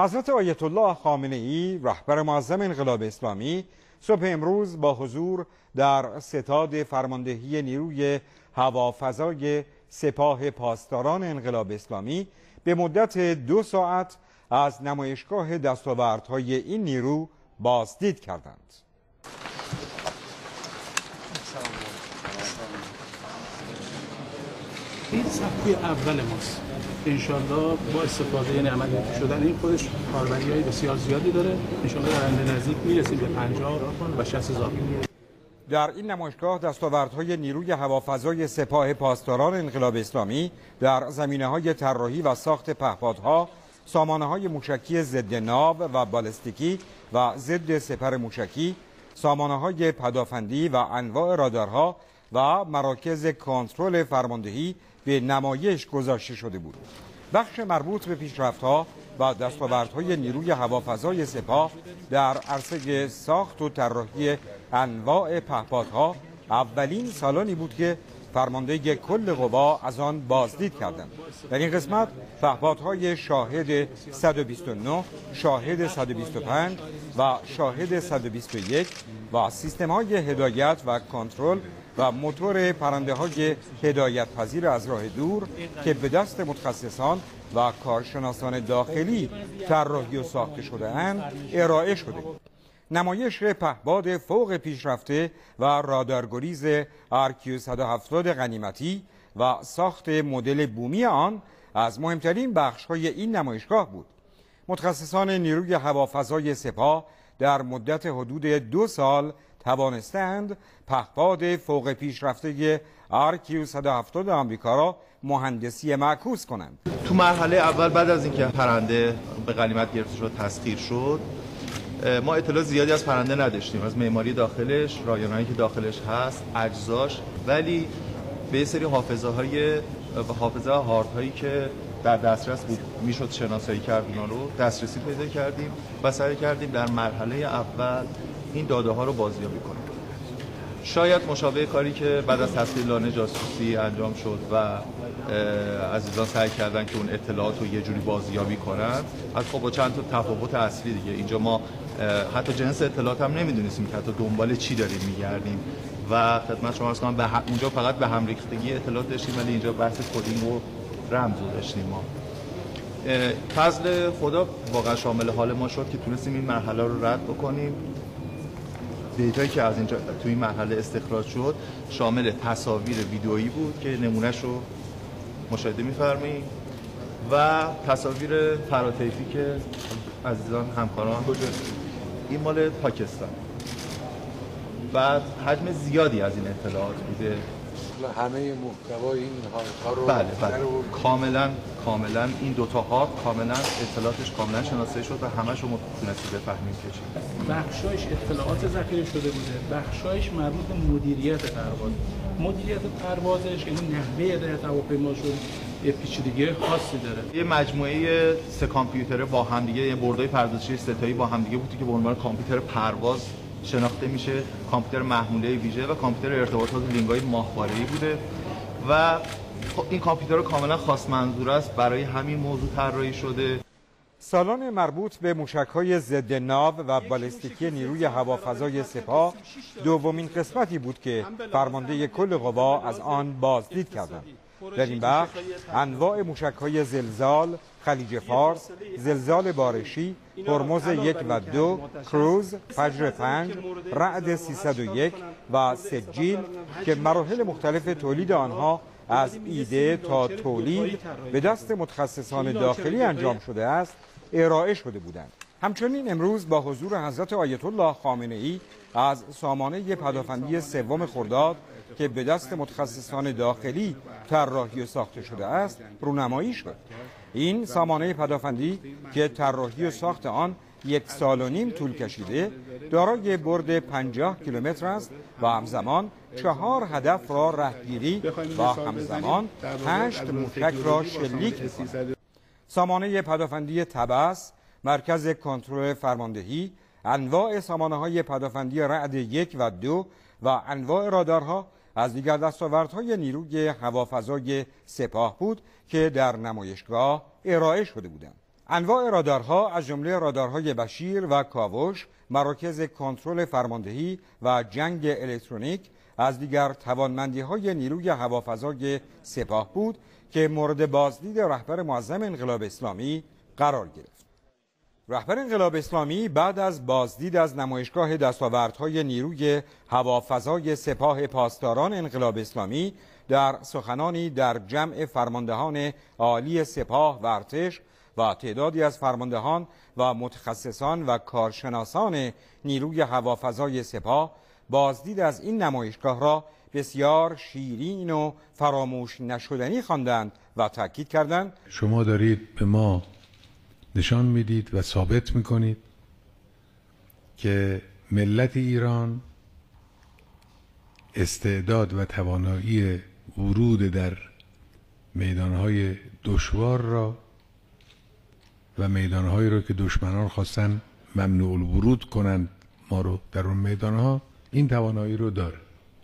حضرت آیت الله خامنه‌ای رهبر معظم انقلاب اسلامی صبح امروز با حضور در ستاد فرماندهی نیروی هوافضای سپاه پاسداران انقلاب اسلامی به مدت 2 ساعت از نمایشگاه دستاوردهای این نیرو بازدید کردند. این صفحه اول ماست. انشالله با استفاده یعنی عملیاتی شدن این خودش کاربری‌های بسیار زیادی داره. انشالله در آینده نزدیک میرسیم به 50 و 60 هزار. در این نمایشگاه دستاوردهای نیروی هوافضای سپاه پاسداران انقلاب اسلامی در زمینه‌های طراحی و ساخت پهپادها، سامانه‌های موشکی ضد ناو و بالستیکی و ضد سپر موشکی، سامانه‌های پدافندی و انواع رادارها و مراکز کنترل فرماندهی به نمایش گذاشته شده بود. بخش مربوط به پیشرفت‌ها و دستاوردهای نیروی هوافضای سپاه در عرصه ساخت و طراحی انواع پهپادها اولین سالانی بود که فرمانده کل قوا از آن بازدید کردند. در این قسمت پهپادهای شاهد 129، شاهد 125 و شاهد 121 و سیستم‌های هدایت و کنترل و موتور پرنده‌های هدایت پذیر از راه دور که به دست متخصصان و کارشناسان داخلی طراحی و ساخته شده اند ارائه شده. نمایش پهپاد فوق پیشرفته و رادارگریز RQ 170 غنیمتی و ساخت مدل بومی آن از مهمترین بخش‌های این نمایشگاه بود. متخصصان نیروی هوافضای سپاه در مدت حدود 2 سال توانستند پهپاد فوق پیشرفته RQ 170 آمریکا را مهندسی معکوس کنند. تو مرحله اول بعد از اینکه پرنده به غنیمت گرفته شد، تسخیر شد، ما اطلاع زیادی از پرنده نداشتیم، از معماری داخلش، رایانه‌ای که داخلش هست، اجزاش، ولی به یه سری حافظه هاردهایی که در دسترس بود میشد شناسایی کرد، اونا رو دسترسی پیدا کردیم و سعی کردیم در مرحله اول این داده ها رو بازیابی کنیم. شاید مشابه کاری که بعد از تصویر لانه جاسوسی انجام شد و عزیزان سعی کردن که اون اطلاعات رو یه جوری بازیابی کنن، از خب با چند تا تفاوت اصلی دیگه. اینجا ما حتی جنس اطلاعات هم نمیدونستیم که حتی دنبال چی داریم میگردیم و خدمت شما عرض کنم اونجا فقط به هم ریختگی اطلاعات داشتیم، ولی اینجا بحث کدینگ و رمز رو داشتیم. ما فضل خدا واقعا شامل حال ما شد که تونستیم این مرحله رو رد بکنیم. دیتایی که از اینجا تو این مرحله استخراج شد شامل تصاویر ویدئویی بود که نمونهش رو مشاهده می‌فرمایید و تصاویر فراتیفی که عزیزان همکاران این مال پاکستان و حجم زیادی از این اطلاعات بوده. همه محتوای این ها رو بله کاملا این دو تا هارد کاملا اطلاعاتش کاملا شناسایی شد و همش رو تونستیم بفهمیم که چی. بخشایش اطلاعات ذخیره شده بوده، بخشایش مربوط به مدیریت پروازش یعنی نحوه هدایت هواپیما شد یه پیچیدگی خاصی داره. یه مجموعه 3 کامپیوتر با هم دیگه، یه بردای پردازشی ستایی با هم دیگه بودی که به عنوان کامپیوتر پرواز شناخته میشه، کامپیوتر محموله ویژه و کامپیوتر ارتباطات لینگ‌های ماهواره‌ای بوده و این کامپیوتر کاملا خاص منظور است، برای همین موضوع طراحی شده. سالن مربوط به موشک‌های ضد ناو و بالستیکی نیروی هوافضای سپاه دومین قسمتی بود که فرمانده کل قوا از آن بازدید کردند. در این بخش انواع موشک‌های زلزال، خلیج فارس، زلزال بارشی، هرمز 1 و 2، کروز، فجر 5، رعد 301 و سجیل که مراحل مختلف تولید آنها از ایده تا تولید به دست متخصصان داخلی انجام شده است ارائه شده بودند. همچنین امروز با حضور حضرت آیت الله خامنه‌ای از سامانه پدافندی 3 خرداد که به دست متخصصان داخلی طراحی و ساخته شده است رونمایی شد. این سامانه پدافندی که طراحی و ساخت آن 1.5 سال طول کشیده دارای برد 50 کیلومتر است و همزمان 4 هدف را رهگیری و همزمان 8 موشک را شلیک می‌کند. سامانه پدافندی تبس، مرکز کنترل فرماندهی، انواع سامانه‌های پدافندی رعد 1 و 2 و انواع رادارها از دیگر دستاوردهای نیروی هوافضای سپاه بود که در نمایشگاه ارائه شده بودند. انواع رادارها از جمله رادارهای بشیر و کاوش، مراکز کنترل فرماندهی و جنگ الکترونیک از دیگر توانمندی‌های نیروی هوافضای سپاه بود که مورد بازدید رهبر معظم انقلاب اسلامی قرار گرفت. رهبر انقلاب اسلامی بعد از بازدید از نمایشگاه دستاوردهای نیروی هوافضای سپاه پاسداران انقلاب اسلامی در سخنانی در جمع فرماندهان عالی سپاه و ارتش و تعدادی از فرماندهان و متخصصان و کارشناسان نیروی هوافضای سپاه بازدید از این نمایشگاه را بسیار شیرین و فراموش نشدنی خواندند و تاکید کردند شما دارید به ما نشان میدید و ثابت میکنید که ملت ایران استعداد و توانایی ورود در میدانهای دشوار را و میدانهایی را که دشمنان خواستن ممنوع الورود کنند ما رو در اون میدانها، این توانایی رو داره.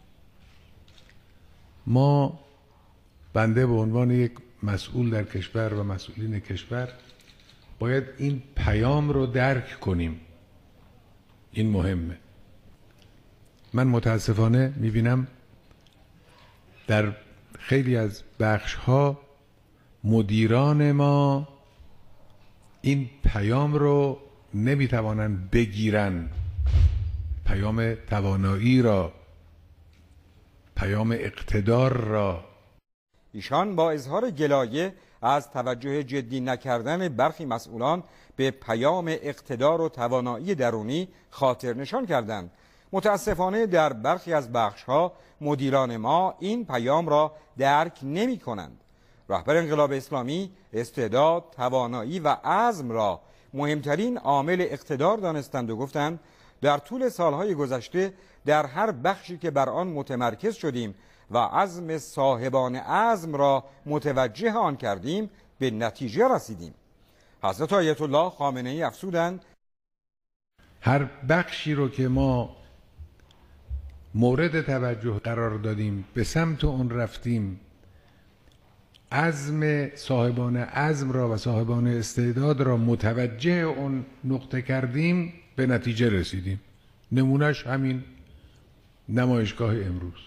ما بنده به عنوان یک مسئول در کشور و مسئولین کشور باید این پیام رو درک کنیم. این مهمه. من متاسفانه میبینم در خیلی از بخش‌ها مدیران ما این پیام رو نمیتوانند بگیرن، پیام توانایی را، پیام اقتدار را. ایشان با اظهار گلایه از توجه جدی نکردن برخی مسئولان به پیام اقتدار و توانایی درونی خاطر نشان کردند. متاسفانه در برخی از بخش‌ها مدیران ما این پیام را درک نمی کنند. رهبر انقلاب اسلامی استعداد، توانایی و عزم را مهمترین عامل اقتدار دانستند و گفتند در طول سالهای گذشته در هر بخشی که بر آن متمرکز شدیم و عزم صاحبان عزم را متوجه آن کردیم به نتیجه رسیدیم. حضرت آیت الله خامنه ای افزودند هر بخشی رو که ما مورد توجه قرار دادیم، به سمت اون رفتیم، عزم صاحبان عزم را و صاحبان استعداد را متوجه اون نقطه کردیم، به نتیجه رسیدیم. نمونهش همین نمایشگاه امروز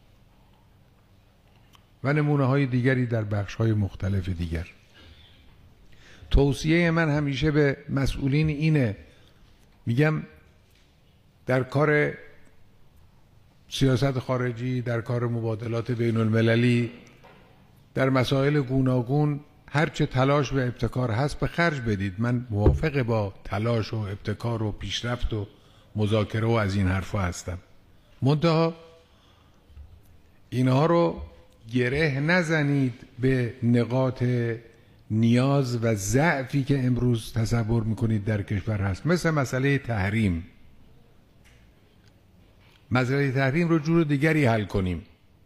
و نمونه های دیگری در بخش های مختلف دیگر. توصیه من همیشه به مسئولین اینه، میگم در کار سیاست خارجی، در کار مبادلات بین المللی، در مسائل گوناگون هرچه تلاش و ابتکار هست به خرج بدید. من موافق با تلاش و ابتکار و پیشرفت و مذاکره و از این حرفا هستم. منتها اینها رو گره نزنید به نقاط نیاز و ضعفی که امروز تصور میکنید در کشور هست، مثل مسئله تحریم. مسئله تحریم رو جور دیگری حل کنیم.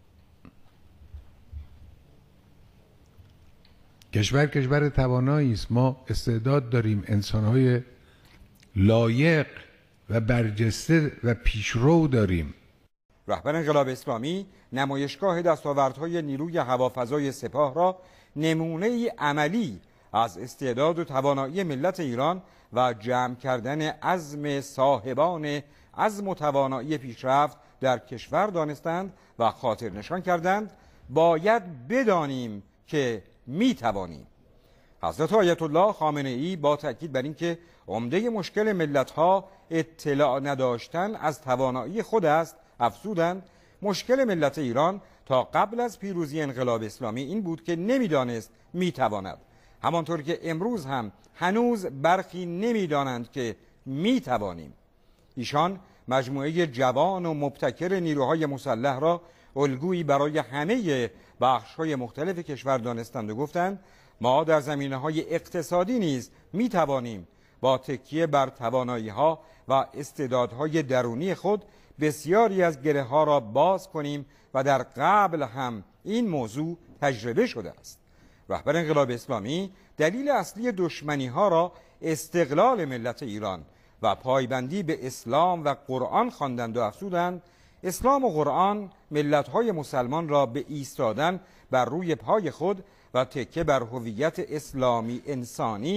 کشور توانایی است، ما استعداد داریم، انسانهای لایق و برجسته و پیشرو داریم. رهبر انقلاب اسلامی نمایشگاه دستاوردهای نیروی هوافضای سپاه را نمونه عملی از استعداد و توانایی ملت ایران و جمع کردن عزم صاحبان عزم و توانایی پیشرفت در کشور دانستند و خاطر نشان کردند باید بدانیم که می توانیم. حضرت آیت الله خامنه ای با تاکید بر اینکه عمده مشکل ملت‌ها اطلاع نداشتن از توانایی خود است افزودند مشکل ملت ایران تا قبل از پیروزی انقلاب اسلامی این بود که نمیدانست میتواند، همانطور که امروز هم هنوز برخی نمیدانند که میتوانیم. ایشان مجموعه جوان و مبتکر نیروهای مسلح را الگویی برای همه بخش‌های مختلف کشور دانستند و گفتند ما در زمینه‌های اقتصادی نیز میتوانیم با تکیه بر توانایی‌ها و استعدادهای درونی خود بسیاری از گره‌ها را باز کنیم و در قبل هم این موضوع تجربه شده است. رهبر انقلاب اسلامی دلیل اصلی دشمنی‌ها را استقلال ملت ایران و پایبندی به اسلام و قرآن خواندند و افزودند اسلام و قرآن ملت‌های مسلمان را به ایستادن بر روی پای خود و تکیه بر هویت اسلامی انسانی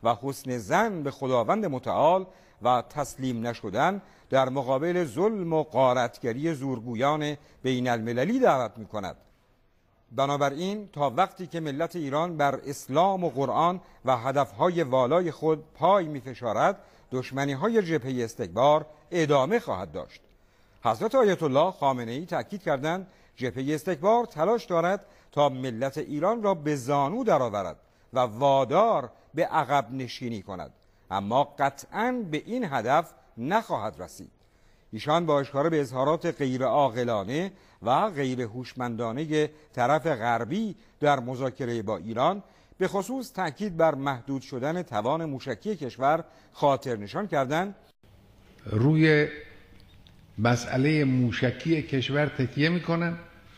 و حسن ظن به خداوند متعال و تسلیم نشدن در مقابل ظلم و غارتگری زورگویان بین المللی دعوت می کند. بنابراین تا وقتی که ملت ایران بر اسلام و قرآن و هدفهای والای خود پای می فشارد، دشمنی‌های جبهه استکبار ادامه خواهد داشت. حضرت آیت الله خامنه‌ای تاکید کردند جبهه استکبار تلاش دارد تا ملت ایران را به زانو درآورد و وادار به عقب نشینی کند، اما قطعاً به این هدف نخواهد رسید. ایشان با اشاره به اظهارات غیر عاقلانه و غیر هوشمندانه طرف غربی در مذاکره با ایران به خصوص تاکید بر محدود شدن توان موشکی کشور خاطر نشان کردند روی مسئله موشکی کشور تکیه میکنن،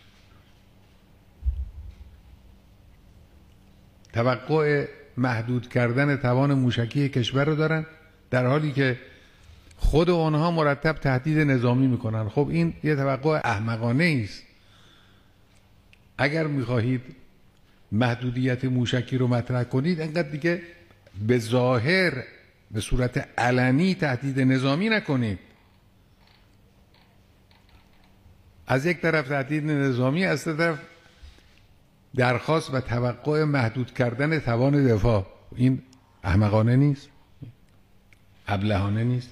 توقع محدود کردن توان موشکی کشور رو دارن، در حالی که خود آنها مرتب تهدید نظامی میکنن. خب این یه توقع احمقانه است. اگر میخواهید محدودیت موشکی رو مطرح کنید، انقدر دیگه به ظاهر به صورت علنی تهدید نظامی نکنید. از یک طرف تهدید نظامی، از طرف درخواست و توقع محدود کردن توان دفاع. این احمقانه نیست؟ ابلهانه نیست؟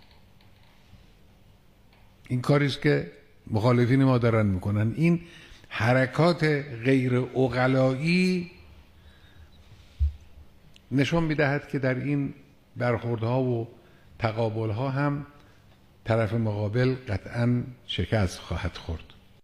این کاریست که مخالفین ما دارن میکنن. این حرکات غیر عقلایی نشون میدهد که در این برخوردها و تقابلها هم طرف مقابل قطعاً شکست خواهد خورد.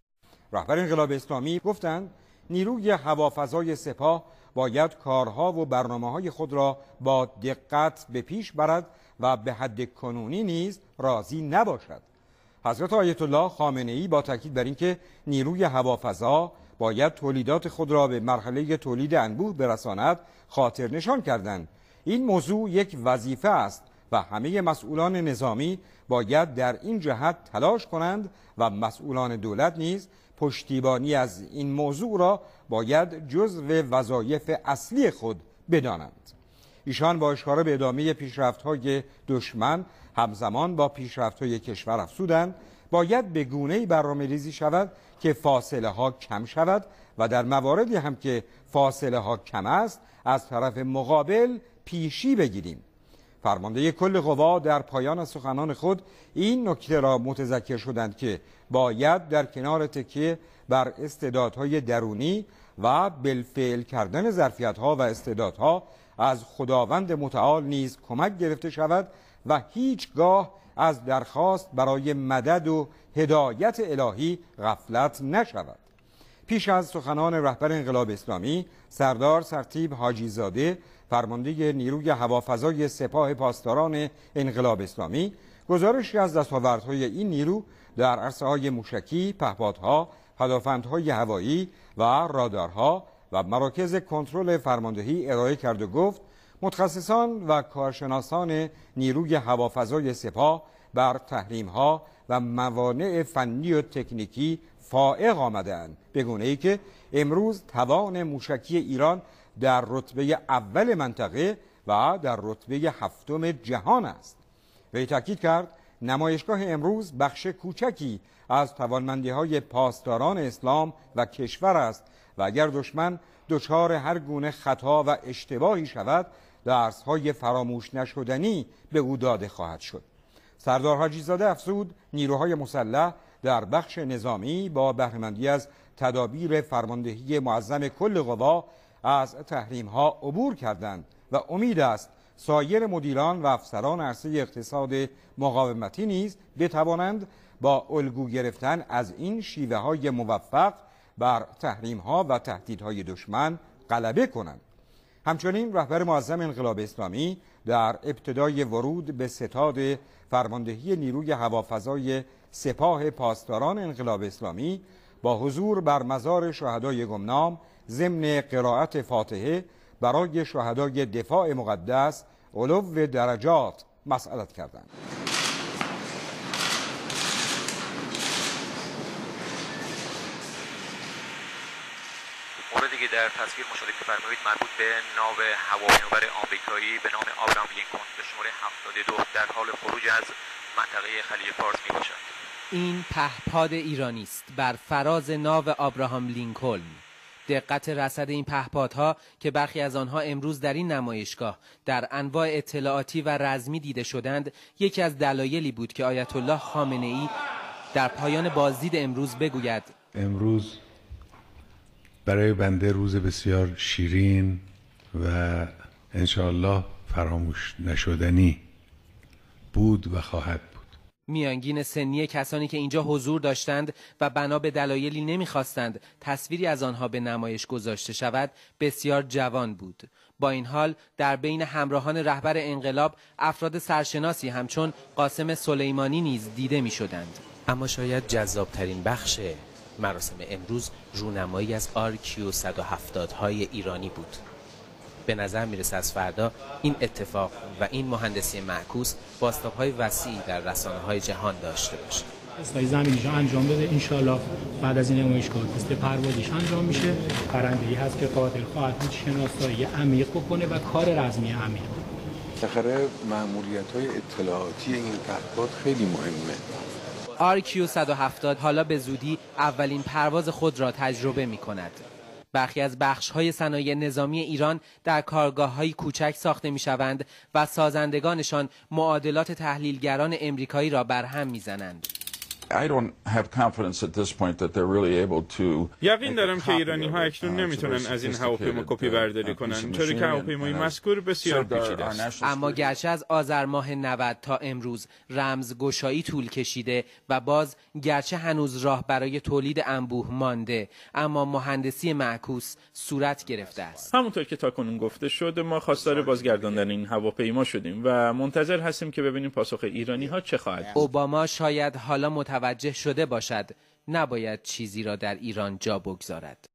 رهبر انقلاب اسلامی گفتند نیروی هوافضای سپاه باید کارها و برنامه‌های خود را با دقت به پیش برد و به حد کنونی نیز راضی نباشد. حضرت آیت الله خامنه‌ای با تاکید بر اینکه نیروی هوافضا باید تولیدات خود را به مرحله تولید انبوه برساند خاطر نشان کردند این موضوع یک وظیفه است و همه مسئولان نظامی باید در این جهت تلاش کنند و مسئولان دولت نیز پشتیبانی از این موضوع را باید جزو وظایف اصلی خود بدانند. ایشان با اشاره به ادامه پیشرفت‌های دشمن همزمان با پیشرفت‌های کشور افزودند باید به گونه‌ای برنامه‌ریزی شود که فاصله ها کم شود و در مواردی هم که فاصله ها کم است از طرف مقابل پیشی بگیریم. فرمانده کل قوا در پایان سخنان خود این نکته را متذکر شدند که باید در کنار تکیه بر استعدادهای درونی و بالفعل کردن ظرفیت‌ها و استعدادها از خداوند متعال نیز کمک گرفته شود و هیچگاه از درخواست برای مدد و هدایت الهی غفلت نشود. پیش از سخنان رهبر انقلاب اسلامی، سردار سرتیپ حاجی زاده فرمانده نیروی هوافضای سپاه پاسداران انقلاب اسلامی گزارشی از دستاوردهای این نیرو در عرصه‌های موشکی، پهپادها، پدافندهای هوایی و رادارها و مراکز کنترل فرماندهی ارائه کرد و گفت متخصصان و کارشناسان نیروی هوافضای سپاه بر تحریم‌ها و موانع فنی و تکنیکی فائق آمده‌اند، به گونه‌ای که امروز توان موشکی ایران در رتبه اول منطقه و در رتبه هفتم جهان است. وی تاکید کرد نمایشگاه امروز بخش کوچکی از توانمندی‌های پاسداران اسلام و کشور است و اگر دشمن دچار هر گونه خطا و اشتباهی شود درس‌های فراموش نشدنی به او داده خواهد شد. سردار حاجی زاده افزود نیروهای مسلح در بخش نظامی با بهره‌مندی از تدابیر فرماندهی معظم کل قوا از تحریم‌ها عبور کردند و امید است سایر مدیران و افسران عرصه اقتصاد مقاومتی نیز بتوانند با الگو گرفتن از این شیوه‌های موفق بر تحریم‌ها و تهدیدهای دشمن غلبه کنند. همچنین رهبر معظم انقلاب اسلامی در ابتدای ورود به ستاد فرماندهی نیروی هوافضای سپاه پاسداران انقلاب اسلامی با حضور بر مزار شهدای گمنام ضمن قرائت فاتحه برای شهدای دفاع مقدس علو درجات مسئلت کردند. موردی که در تصویر مشاهده می‌فرمایید مربوط به ناو هواپیمابر آمریکایی به نام آبراهام لینکلن به شماره 72 در حال خروج از منطقه خلیج فارس میباشد. این پهپاد ایرانی است بر فراز ناو آبراهام لینکلن. دقت رصد این پهپادها که برخی از آنها امروز در این نمایشگاه در انواع اطلاعاتی و رزمی دیده شدند، یکی از دلایلی بود که آیت الله خامنه ای در پایان بازدید امروز بگوید امروز برای بنده روز بسیار شیرین و انشاءالله فراموش نشدنی بود و خواهد بود. میانگین سنی کسانی که اینجا حضور داشتند و بنا به دلایلی نمیخواستند تصویری از آنها به نمایش گذاشته شود بسیار جوان بود. با این حال در بین همراهان رهبر انقلاب افراد سرشناسی همچون قاسم سلیمانی نیز دیده میشدند. اما شاید جذابترین بخش مراسم امروز رونمایی از RQ-170 های ایرانی بود. به نظر میرسه از فردا این اتفاق و این مهندسی معکوس بازتاب‌های وسیعی در رسانه‌های جهان داشته باشه. تست‌های زمینیش انجام بده، انشالله بعد از این نمایشگاه تست پروازیش انجام میشه. پرنده‌ای هست که قادر خواهد بود شناسایی عمیق بکنه و کار رزمی عمیق. بالاخره مأموریت‌های اطلاعاتی این پهپاد خیلی مهمه. RQ-170 حالا به زودی اولین پرواز خود را تجربه می‌کند. برخی از بخش‌های صنایع نظامی ایران در کارگاه‌های کوچک ساخته می‌شوند و سازندگانشان معادلات تحلیلگران امریکایی را برهم می‌زنند. یقین دارم که ایرانی‌ها اکنون نمیتونن از این هواپیما کپی برداری کنن، چون که هواپیمای مذکور بسیار پیچیده است. اما گرچه از آذر ماه 90 تا امروز رمزگشایی طول کشیده و باز گرچه هنوز راه برای تولید انبوه مانده، اما مهندسی معکوس صورت گرفته است. همونطور که تاکنون گفته شد ما خواستار بازگرداندن این هواپیما شدیم و منتظر هستیم که ببینیم پاسخ ایرانی‌ها چه خواهد بود. اوباما شاید حالا متوجه شده باشد نباید چیزی را در ایران جا بگذارد.